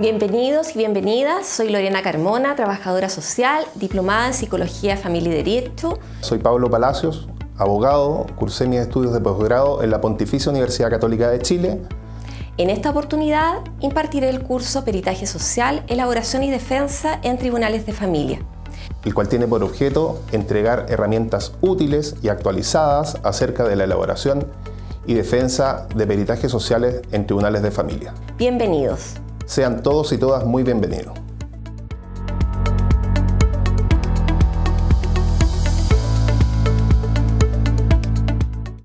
Bienvenidos y bienvenidas, soy Lorena Carmona, trabajadora social, diplomada en Psicología, Familia y Derecho. Soy Pablo Palacios, abogado, cursé mis estudios de posgrado en la Pontificia Universidad Católica de Chile. En esta oportunidad impartiré el curso Peritaje Social, Elaboración y Defensa en Tribunales de Familia, el cual tiene por objeto entregar herramientas útiles y actualizadas acerca de la elaboración y defensa de peritajes sociales en tribunales de familia. Bienvenidos. Sean todos y todas muy bienvenidos.